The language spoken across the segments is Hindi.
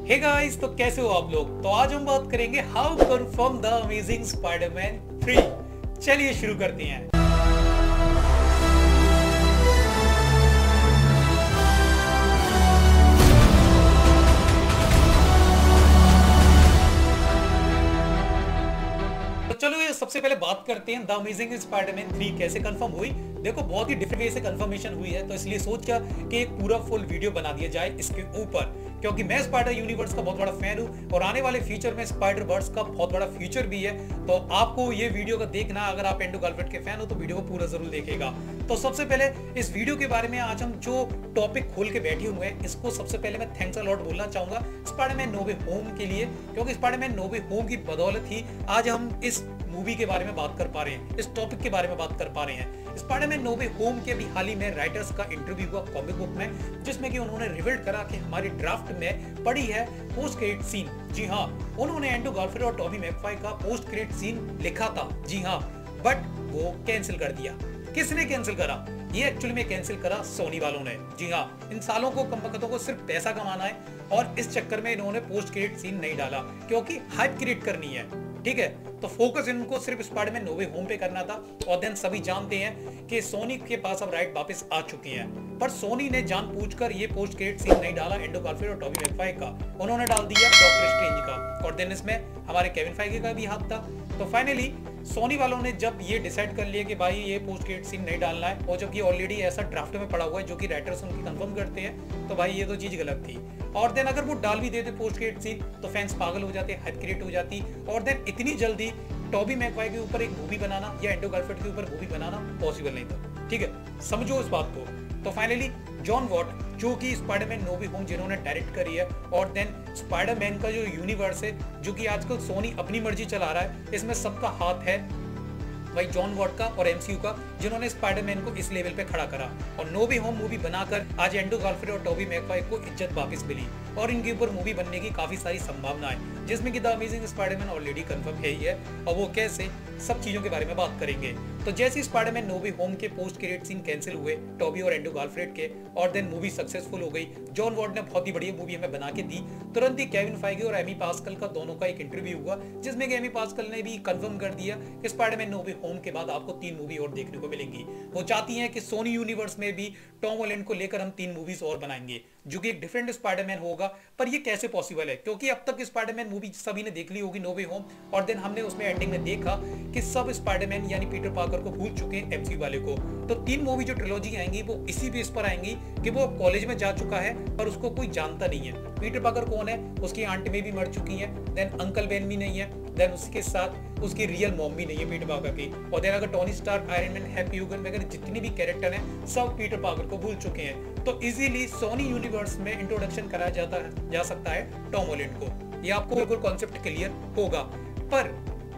हे गाइस, तो कैसे हो आप लोग। तो आज हम बात करेंगे how confirm the amazing Spiderman 3। चलिए शुरू करते हैं। तो चलो ये सबसे पहले बात करते हैं द अमेजिंग स्पाइडरमैन 3 कैसे कंफर्म हुई। देखो बहुत ही डिफरेंट वे से कंफर्मेशन हुई है, तो इसलिए सोचा कि एक पूरा फुल वीडियो बना दिया जाए इसके ऊपर, क्योंकि मैं स्पाइडर यूनिवर्स का बहुत बड़ा फैन हूं और आने वाले फ्यूचर में स्पाइडर बर्ड्स का बहुत बड़ा फ्यूचर भी है। तो आपको ये वीडियो का देखना, अगर आप एंड्रू गारफील्ड के फैन हो तो वीडियो को पूरा जरूर देखेगा। तो सबसे पहले इस वीडियो के बारे में आज हम जो टॉपिक खोल के बैठे हुए हैं, इसको सबसे पहले मैं थैंक्स अ लॉट बोलना चाहूंगा स्पाइडरमैन नो वे होम के लिए, क्योंकि स्पाइडरमैन नो वे होम की बदौलत ही आज हम इस मूवी के बारे में बात कर पा रहे हैं, इस टॉपिक के बारे में बात कर पा रहे हैं। स्पाइडरमैन नो वे होम के भी हाल ही में राइटर्स का इंटरव्यू हुआ कॉमिक बुक में, जिसमें कि उन्होंने रिवील करा कि हमारी ड्राफ्ट में पड़ी है पोस्ट क्रेडिट सीन। जी हाँ, उन्होंने एंड्रू गारफील्ड और टॉबी मैगवायर का पोस्ट क्रेडिट सीन लिखा था। जी हाँ, बट वो कैंसिल कर दिया। किसने कैंसिल करा? ये एक्चुअली में कैंसिल करा सोनी वालों ने। जी हाँ, इन सालों को कंपनियों को सिर्फ पैसा कमाना है और इस चक्कर में इन्होंने पोस्ट क्रेडिट सीन नहीं डाला, क्योंकि हाइप क्रिएट करनी है। ठीक है, तो फोकस इनको सिर्फ स्पाइडरमैन नो वे होम पे करना था। और देन सभी जानते हैं कि सोनी के पास अब राइट वापस आ चुकी हैं, पर सोनी ने जानबूझकर ये पोस्ट क्रेडिट सीन नहीं डाला एंड्रू गारफील्ड और टॉबी मैगवायर का, उन्होंने डाल दिया डॉक्टर स्ट्रेंज का, और देन इसमें हमारे केविन फाइगी का भी हाथ था। तो फाइनली सोनी वालों ने जब ये डिसाइड कर लिया कि भाई ये पोस्ट क्रेडिट सीन नहीं डालना है, और जबकि ऑलरेडी ऐसा ड्राफ्ट में पड़ा हुआ है जो कि राइटर्स उनकी कंफर्म करते हैं, तो भाई ये तो चीज गलत थी। और देन अगर वो डाल भी देते पोस्ट क्रेडिट सीन तो फैंस पागल हो जाते, हाइप क्रिएट हो जाती, और देन इतनी जल्दी टॉबी मैगवायर के ऊपर एक मूवी बनाना या एंड्रू गारफील्ड के ऊपर मूवी बनाना पॉसिबल नहीं था। ठीक है, समझो इस बात को। तो फाइनली जॉन वॉट, जो कि स्पाइडरमैन नो वे होम जिन्होंने डायरेक्ट करी है, और देन स्पाइडरमैन का जो यूनिवर्स है जो कि आजकल सोनी अपनी मर्जी चला रहा है, इसमें सबका हाथ है भाई जॉन वॉट का और एमसीयू का, जिन्होंने स्पाइडरमैन को इस लेवल पे खड़ा करा और नो वे होम मूवी बनाकर आज एंड्रू गारफील्ड और टॉबी मैगवायर को इज्जत वापस मिली और इनके ऊपर मूवी बनने की काफी सारी संभावनाएं, जिसमें कि the amazing Spiderman already confirm है ही है। और वो कैसे, सब चीजों के बारे में बात करेंगे। तो जैसे स्पाइडरमैन नो वे होम के पोस्ट क्रेडिट सीन कैंसिल हुए टॉबी और एंड्रू गारफील्ड के, और देन मूवी सक्सेसफुल हो गई, जॉन वॉट ने बहुत ही बढ़िया मूवी हमें बना के दी, तुरंत ही केविन फाइगी और एमी पास्कल का दोनों का एक इंटरव्यू हुआ, जिसमें कि एमी पास्कल ने भी कंफर्म कर दिया कि स्पाइडरमैन नो वे होम के बाद आपको 3 मूवी और देखने को मिलेंगी। वो चाहती हैं कि सोनी यूनिवर्स में भी टॉम हॉलैंड को लेकर हम 3 मूवीज और बनाएंगे, जो कि एक डिफरेंट स्पाइडरमैन होगा। पर ये कैसे पॉसिबल है, क्योंकि अब तक स्पाइडरमैन मूवी सभी ने देख ली होगी नो वे होम, और देन हमने उसमें एंडिंग में देखा कि सब स्पाइडरमैन यानी पीटर पार्कर को भूल चुके हैं एमसीयू वाले को। तो 3 मूवी जो ट्रिलॉजी आएंगी वो इसी बेस पर आएंगी कि वो कॉलेज में जा चुका है पर उसको कोई जानता नहीं है। पीटर पार्कर कौन है, उसकी आंटी में भी मर चुकी है, देन अंकल बेन भी नहीं है, देन उसके साथ उसकी रियल मॉम भी नहीं है पीटर पार्कर की, और देन अगर Tony Stark, Iron Man, Happy Hogan वगैरह जितने भी कैरेक्टर हैं सब पीटर पार्कर को भूल चुके हैं। तो इजीली सोनी यूनिवर्स में इंट्रोडक्शन कराया जा सकता है टॉम हॉलैंड को। ये आपको बिल्कुल कॉन्सेप्ट क्लियर होगा। पर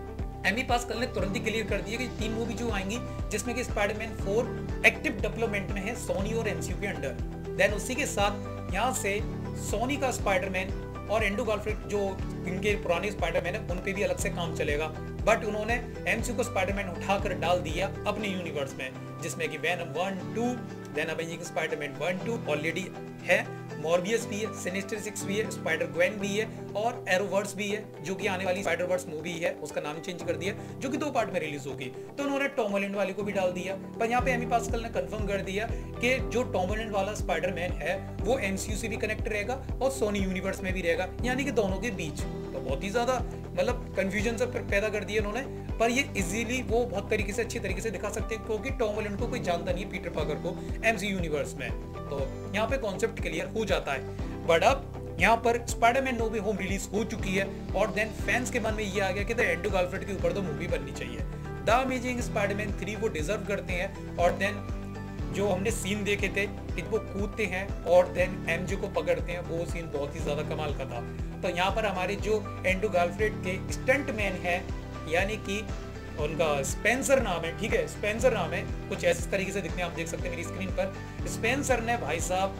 एमी पास्कल ने तुरंत ही क्लियर कर दिया कि 3 मूवी जो आएंगी, जिसमें कि स्पाइडरमैन 4 एक्टिव डेवलपमेंट में है सोनी और एमसीयू के अंडर। देन उसी के साथ यहाँ से सोनी का स्पाइडरमैन और एंड्रू गारफील्ड जो इनके पुराने स्पाइडरमैन है उन पे भी अलग से काम चलेगा, बट उन्होंने एमसीयू को स्पाइडरमैन उठाकर डाल दिया अपने यूनिवर्स में, जिसमें कि Venom 1, 2, then amazing Spiderman 1, 2 already है, मॉर्बियस भी है, सिनिस्टर 6 भी है, स्पाइडर ग्वेन भी है, और एरोवर्स भी है, जो कि आने वाली स्पाइडर वर्स मूवी है, उसका नाम चेंज कर दिया, जो कि 2 पार्ट में रिलीज होगी। तो उन्होंने टॉम हॉलैंड वाले को भी डाल दिया। पर यहाँ पे एमी पास्कल ने कंफर्म कर दिया कि जो टॉम हॉलैंड वाला स्पाइडरमैन है वो एमसीयू से भी कनेक्ट रहेगा और सोनी यूनिवर्स में भी रहेगा, यानी कि दोनों के बीच। तो बहुत ही ज्यादा मतलब कंफ्यूजन से पैदा कर दिया उन्होंने, पर ये इजीली वो बहुत तरीके से अच्छी तरीके से दिखा सकते हैं, क्योंकि टॉम हॉलैंड को कोई जानता नहीं है पीटर पार्कर को एमसीयू यूनिवर्स में। तो यहाँ पे कॉन्सेप्ट क्लियर हो जाता है। बट अब यहाँ पर Spiderman no way home release हो चुकी है, और देन फैंस के मन में ये आ गया कि एंड्रू गारफील्ड के ऊपर तो मूवी बननी चाहिए। द अमेजिंग स्पाइडरमैन 3 वो डिजर्व करते हैं। और देन जो हमने सीन देखे थे कि वो कूदते हैं और देन एमजे को पकड़ते हैं, वो सीन बहुत ही ज्यादा कमाल का था। तो यहाँ पर हमारे जो एंड्रू गारफील्ड के स्टंटमैन है, यानी कि उनका स्पेंसर नाम है, ठीक है, स्पेंसर नाम है, कुछ ऐसे तरीके से दिखने आप देख सकते हैं मेरी स्क्रीन पर। स्पेंसर ने भाई साहब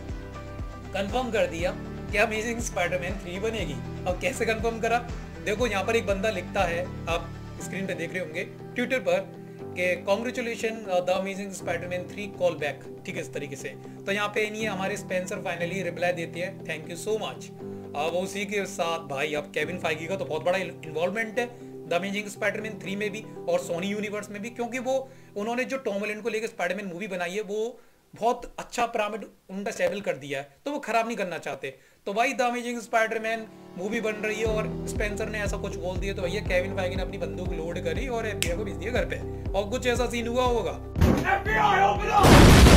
कंफर्म कर दिया कि अमेजिंग स्पाइडरमैन 3 बनेगी। अब कैसे कंफर्म करा, देखो यहाँ पर एक बंदा लिखता है, आप स्क्रीन पे देख रहे होंगे ट्विटर पर, कि congratulation the amazing Spiderman 3 call back, ठीक है, इस तरीके से। तो यहाँ पे नहीं हमारे स्पेंसर फाइनली रिप्लाई देते हैं, थैंक यू सो मच। अब उसी के साथ भाई अब केविन फाइगी का तो बहुत बड़ा इन्वॉल्वमेंट है द अमेजिंग स्पाइडरमैन 3 में भी और सोनी यूनिवर्स में भी, क्योंकि वो उन्होंने जो टॉम हॉलैंड को लेकर स्पाइडरमैन मूवी बनाई है वो बहुत अच्छा पिरामिड उनका स्टेबल कर दिया है, तो वो खराब नहीं करना चाहते। तो भाई द अमेजिंग स्पाइडरमैन मूवी बन रही है और स्पेंसर ने ऐसा कुछ बोल दिया तो भैया केविन फाइगी ने अपनी बंदूक लोड करी और एफबीआई को भेज दिया घर पे, और कुछ ऐसा सीन हुआ होगा। FBI, open up!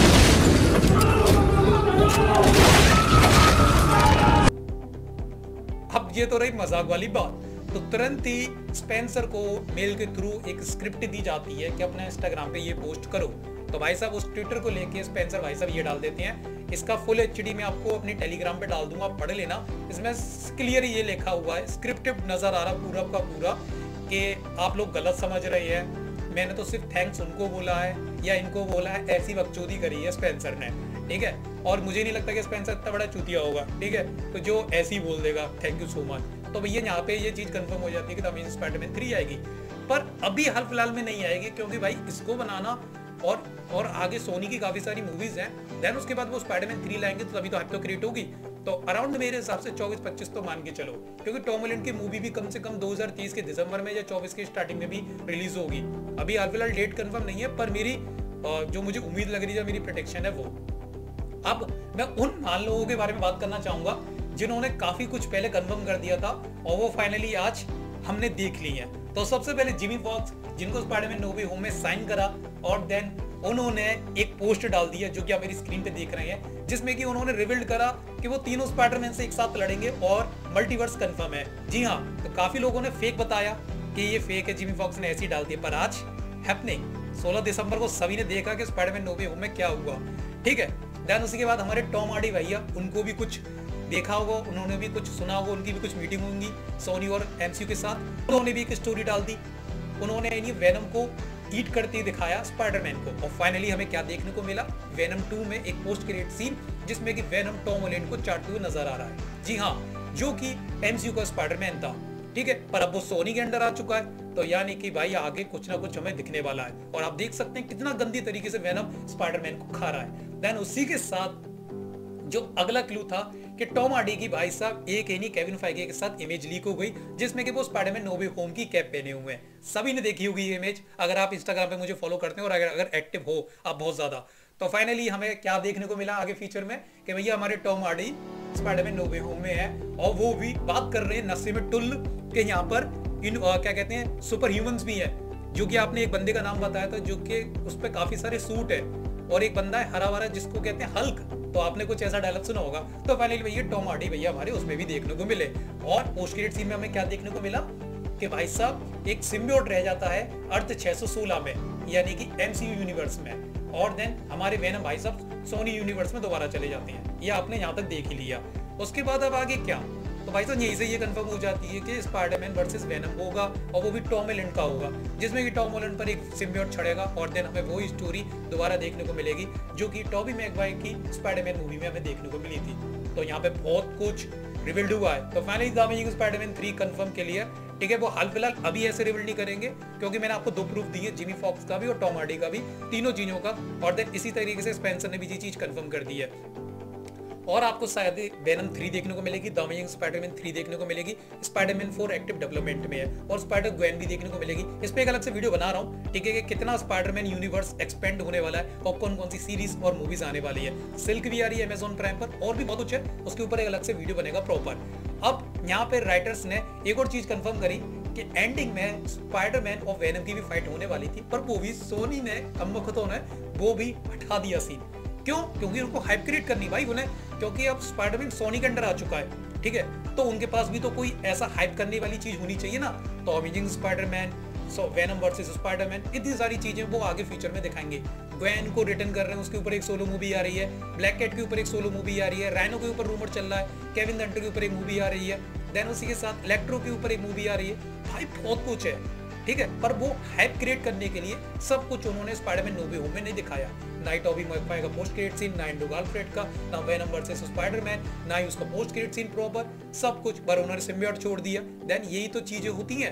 अब ये तो रही मजाक वाली बात, तो तुरंत ही स्पेंसर को मेल के थ्रू एक स्क्रिप्ट दी जाती है कि अपने इंस्टाग्राम पे ये पोस्ट करो। तो भाई साहब उस ट्विटर को लेके स्पेंसर भाई साहब ये डाल देते हैं, इसका फुल एचडी में आपको अपने टेलीग्राम पे डाल दूंगा, पढ़ लेना। इसमें क्लियर ये लिखा हुआ है, स्क्रिप्टेड नजर आ रहा पूरा का पूरा कि आप लोग गलत समझ रहे हैं, मैंने तो सिर्फ थैंक्स उनको बोला है या इनको बोला है, ऐसी बकचोदी करी है स्पेंसर ने, ठीक है। और मुझे नहीं लगता कि स्पेंसर इतना बड़ा चूतिया होगा, ठीक है, तो जो ऐसे ही बोल देगा थैंक यू सो मच। तो भैया यहाँ पे ये चीज कंफर्म हो जाती है कि द अमेजिंग स्पाइडरमैन 3 आएगी, पर अभी हाल फिलहाल में नहीं आएगी, क्योंकि भाई इसको बनाना और आगे सोनी की काफी सारी मूवीज हैं, देन उसके बाद वो स्पाइडरमैन 3 लाएंगे तो तभी तो हाइप तो क्रिएट होगी। तो अराउंड मेरे हिसाब से 24-25 तो मान के चलो, क्योंकि टॉम हॉलैंड की मूवी भी कम से कम 2030 के दिसंबर में या 24 के स्टार्टिंग में भी रिलीज होगी। अभी हाल फिलहाल डेट कंफर्म नहीं है, पर मेरी जो मुझे उम्मीद लग रही है, मेरी प्रेडिक्शन है वो। अब मैं उन मान लोगों के बारे में बात करना चाहूंगा जिन्होंने काफी कुछ पहले कंफर्म कर दिया था और वो फाइनली आज हमने देख ली है। तो सबसे पहले जिमी फॉक्स, जिनको स्पाइडरमैन नो वे होम में साइन करा और देन उन्होंने एक पोस्ट डाल दी है जो कि आप मेरी स्क्रीन पे देख रहे हैं, जिसमें कि उन्होंने रिवील्ड करा कि वो तीनों स्पाइडरमैन से एक साथ लड़ेंगे और मल्टीवर्स कंफर्म है। जी हाँ, तो काफी लोगों ने फेक बताया कि ये फेक है, जिमी फॉक्स ने ऐसी डाल दी, पर आज हैपनिंग 16 दिसंबर को सभी ने देखा कि स्पाइडरमैन नो वे होम में क्या हुआ, ठीक है। देन उसी के बाद हमारे टॉम हार्डी भैया, उनको भी कुछ देखा होगा, उन्होंने भी कुछ सुना होगा, उनकी भी कुछ मीटिंग होंगी सोनी और एमसीयू के साथ, उन्होंने भी एक स्टोरी डाल दी, उन्होंने यानी वेनम को ईट करते दिखाया स्पाइडरमैन को, और फाइनली हमें क्या देखने को मिला, वेनम 2 में एक पोस्ट क्रेडिट सीन जिसमें कि वेनम टॉम हॉलैंड को चाटते हुए नजर आ रहा है। जी हाँ, जो कि एमसीयू का स्पाइडरमैन था, ठीक है, पर अब वो सोनी के अंडर आ चुका है, तो यानी कि भाई आगे कुछ ना कुछ हमें दिखने वाला है। और आप देख सकते हैं कितना गंदी तरीके से वेनम स्पाइडरमैन को खा रहा है। देन उसी के साथ जो अगला क्लू था कि टॉम हार्डी की भाई साहब एक एनी केविन फाइगी के साथ इमेज लीक हो गई, जिसमें कि वो स्पाइडरमैन नो वे होम की कैप पहने हुए हैं। सभी ने देखी होगी ये इमेज, अगर आप इंस्टाग्राम पे मुझे फॉलो करते हैं और अगर एक्टिव हो आप बहुत ज्यादा। तो फाइनली हमें क्या देखने को मिला आगे फीचर में कि भैया हमारे Tom Hardy Spiderman no way home में है, और वो भी बात कर रहे हैं नशे में टुल के यहाँ पर इन क्या कहते हैं सुपर ह्यूमंस भी है, जो कि आपने एक बंदे का नाम बताया था जो कि उस पर काफी सारे सूट है, और एक बंदा है हरा भरा जिसको कहते हैं हल्क, तो आपने कुछ ऐसा डायलॉग सुना होगा। तो फाइनली भैया टॉम हार्डी भैया हमारे उसमें भी देखने को मिले। और पोस्ट क्रेडिट सीन में हमें क्या देखने को मिला कि भाई साहब एक सिम्बियोट रह जाता है अर्थ 616 में, यानी कि एमसीयू यूनिवर्स में, और देन हमारे वेनम भाई साहब सोनी यूनिवर्स में दोबारा चले जाते हैं। ये आपने यहाँ तक देख ही लिया। उसके बाद अब आगे क्या, तो भाई साहब यहीं से ये कंफर्म हो जाती है कि स्पाइडरमैन वर्सेस वेनम होगा, और वो भी टॉम हॉलैंड का होगा, जिसमें कि टॉम हॉलैंड पर एक सिम्बियोट छड़ेगा, और देन हमें वही स्टोरी दोबारा देखने को मिलेगी जो कि टॉबी मैगवायर की स्पाइडरमैन मूवी में हमें देखने को मिली थी। तो यहाँ पे बहुत कुछ रिवील्ड हुआ है। तो finally the amazing Spiderman 3 confirm के लिए, ठीक है, वो हाल फिलहाल अभी ऐसे रिवील नहीं करेंगे, क्योंकि मैंने आपको 2 प्रूफ दिए, जिमी फॉक्स का भी और टॉम हार्डी का भी, तीनों चीजों का, और देन इसी तरीके से स्पेंसर ने भी ये चीज कंफर्म कर दी है। और आपको शायद वेनम 3 देखने को मिलेगी, द अमेजिंग स्पाइडरमैन 3 देखने को मिलेगी, स्पाइडरमैन 4 एक्टिव डेवलपमेंट में है, और स्पाइडर ग्वेन भी देखने को मिलेगी। इस पे एक अलग से वीडियो बना रहा हूँ, ठीक है, कि कितना स्पाइडरमैन यूनिवर्स एक्सपेंड होने वाला है और कौन कौन सी सीरीज और मूवीज आने वाली है। सिल्क भी आ रही है अमेजॉन प्राइम पर, और भी बहुत कुछ है, उसके ऊपर एक अलग से वीडियो बनेगा प्रॉपर। अब यहाँ पे राइटर्स ने एक और चीज कंफर्म करी कि एंडिंग में स्पाइडरमैन और वेनम की भी फाइट होने वाली थी, पर वो भी सोनी ने कमबख्तों ने वो भी हटा दिया सीन। क्यों? क्योंकि उनको हाइप क्रिएट करनी भाई उन्हें, क्योंकि अब स्पाइडरमैन सोनी के अंडर आ चुका है, ठीक है, तो उनके पास भी तो कोई ऐसा हाइप करने वाली चीज होनी चाहिए ना। तो amazing Spiderman, Venom versus Spiderman, इतनी सारी चीजें वो आगे फ्यूचर में दिखाएंगे। ग्वेन को रिटर्न कर रहे हैं, उसके ऊपर एक सोलो मूवी आ रही है, ब्लैक कैट के ऊपर एक सोलो मूवी आ रही है, राइनो के ऊपर रूमर चल रहा है, केविन द हंटर के ऊपर एक मूवी आ रही है, देन उसी के साथ इलेक्ट्रो के ऊपर एक मूवी आ रही है। भाई बहुत कुछ है, ठीक है, पर वो हाइप क्रिएट करने के लिए सब कुछ उन्होंने स्पाइडरमैन नो वे होम में नहीं दिखाया। ना ही टॉबी मैगवायर का पोस्ट क्रेडिट सीन, ना एंड्रू गारफील्ड का, ना वेनम वर्सेस स्पाइडरमैन, ना ही उसका पोस्ट क्रेडिट सीन प्रॉपर, सब कुछ पर उन्होंने सिम्बियोट छोड़ दिया। देन यही तो चीजें होती हैं।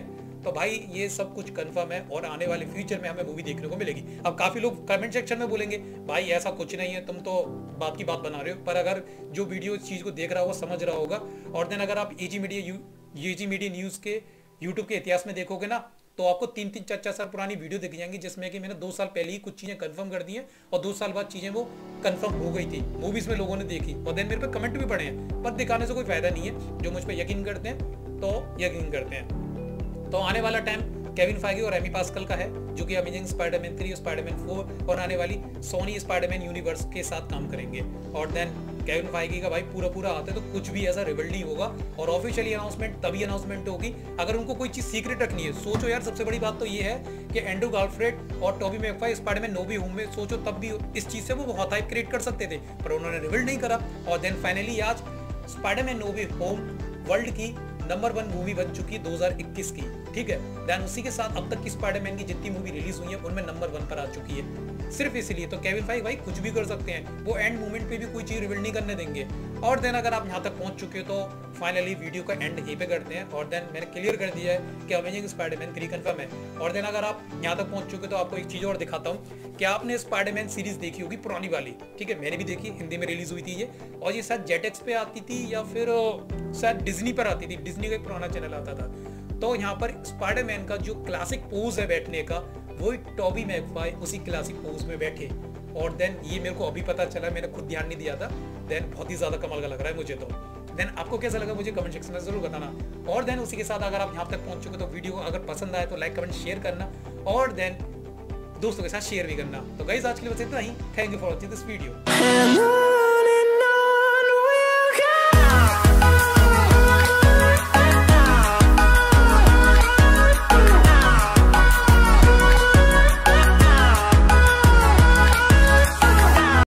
तो भाई ये सब कुछ कंफर्म है और आने वाले फ्यूचर में हमें मूवी देखने को मिलेगी। अब काफी लोग कमेंट सेक्शन में बोलेंगे भाई ऐसा कुछ नहीं है, तुम तो बात की बात बना रहे हो, पर अगर जो वीडियो इस चीज को देख रहा होगा समझ रहा होगा। और देन अगर आप एजी मीडिया न्यूज के यूट्यूब के इतिहास में देखोगे ना, तो आपको 3-3 4-4 साल पुरानी वीडियो दिख जाएंगी जिसमें कि मैंने 2 साल पहले ही कुछ चीजें कंफर्म कर दी हैं और 2 साल बाद चीजें वो कंफर्म हो गई थी, मूवीज में लोगों ने देखी और देन मेरे पे कमेंट भी पड़े हैं, पर दिखाने से कोई फायदा नहीं है। जो मुझ पर यकीन करते हैं तो यकीन करते हैं। तो आने वाला टाइम केविन फाइगी और एमी पास्कल का है, जो कि अमेजिंग स्पाइडरमैन 3, स्पाइडरमैन 4 और आने वाली सोनी स्पाइडरमैन यूनिवर्स के साथ काम करेंगे। और देन केविन फाइगी का भाई पूरा आता है तो कुछ भी ऐसा रिवील नहीं होगा और ऑफिशियली अनाउंसमेंट तभी अनाउंसमेंट होगी अगर उनको कोई चीज सीक्रेट रखनी है। सोचो यार, सबसे बड़ी बात तो ये है कि एंड्रू गारफील्ड और Tobey Maguire Spiderman no way home में सोचो तब भी इस चीज से वो बहुत हाइप क्रिएट कर सकते थे, पर उन्होंने रिवील नहीं करा। और देन फाइनली आज Spiderman no way home world की नंबर 1 मूवी बन चुकी है 2021 की, ठीक है। देन उसी के साथ अब तक की स्पाइडरमैन की जितनी मूवी रिलीज हुई है उनमें नंबर 1 पर आ चुकी है। सिर्फ इसलिए तो केविन फाइगी भाई कुछ भी कर सकते हैं, वो एंड मोमेंट पे भी कोई चीज रिवील नहीं करने देंगे। और देन अगर आप यहाँ तक पहुंच चुके हो तो फाइनली वीडियो का एंड यहीं पे करते हैं। और देन मैंने क्लियर कर दिया है कि अमेजिंग स्पाइडरमैन 3 कंफर्म है। और देन अगर आप यहाँ तक पहुंच चुके हो तो आपको एक चीज और दिखाता हूँ कि आपने स्पाइडरमैन सीरीज देखी होगी पुरानी वाली, ठीक है, मैंने भी देखी, हिंदी में रिलीज हुई थी ये, और ये शायद जेटेक्स पे आती थी या फिर शायद डिज्नी पर आती थी, डिज्नी का एक पुराना चैनल आता था। तो यहाँ पर स्पाइडरमैन का जो क्लासिक पोज है बैठने का, वो टॉबी मैगवायर उसी क्लासिक पोज में बैठे। और देन ये मेरे को अभी पता चला, मैंने खुद ध्यान नहीं दिया था। देन बहुत ही ज्यादा कमाल का लग रहा है मुझे तो। देन आपको कैसा लगा मुझे कमेंट सेक्शन में जरूर बताना। और देन उसी के साथ अगर आप यहाँ तक पहुंच चुके तो वीडियो अगर पसंद आए तो लाइक कमेंट शेयर करना और देन दोस्तों के साथ शेयर भी करना। तो गाइस आज के लिए बस इतना ही। Thank you for watching this video.